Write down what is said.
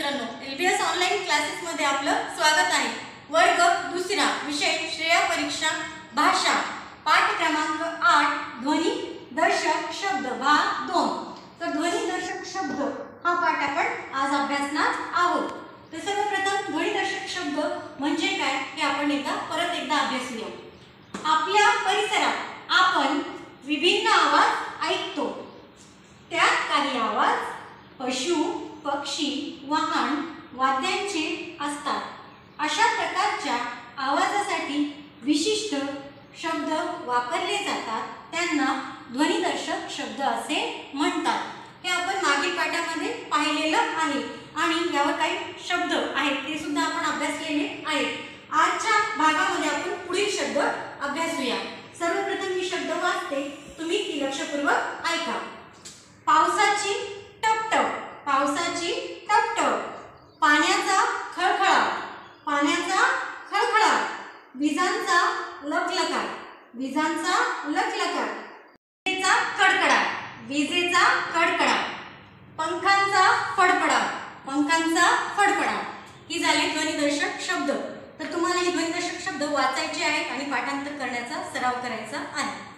मित्रांनो, LBS online classes मध्ये आपलं स्वागत आहे। वर्ग दुसरा, विषय श्रेया परीक्षा भाषा, पाठ क्रमांक 8, ध्वनी दर्शक शब्द भाग 2। तर ध्वनी दर्शक शब्द हा पाठ आपण आज अभ्यासणार आहोत। तर सर्वप्रथम ध्वनी दर्शक शब्द म्हणजे काय हे आपण परत एकदा अभ्यासूया। आपल्या परिसरात आपण विभिन्न आवाज ऐकतो, त्यात काही आवाज पशु, पक्षी, वाहन, वाद्यांचे असतात। अशा प्रकारच्या आवाजासाठी विशिष्ट शब्द वापरले जातात, त्यांना ध्वनिदर्शक शब्द असे म्हणतात। हे आपण मागील पाठामध्ये पाहिलेलं आहे आणि यावर काही शब्द आहेत ते सुद्धा आपण अभ्यासलेले आहेत। आजच्या भागामध्ये आपण पुढील शब्द अभ्यासूया। सर्वप्रथम मी शब्द वाचते, तुम्ही ती लक्षपूर्वक ऐका। पावसाची टपटप, पावसाची टपटप, पाण्याचा खळखळाट, पाण्याचा खळखळाट, विजांचा लखलखाट, विजांचा लखलखाट, विजेचा कडकडाट, विजेचा कडकडाट, पंखांचा फडफडाट, पंखांचा फडफडाट। ही झाली ध्वनिदर्शक शब्द। तर तुम्हाला हे ध्वनिदर्शक शब्द वाचायचे आहेत आणि पाठांतर करण्याचा सराव करायचा आहे।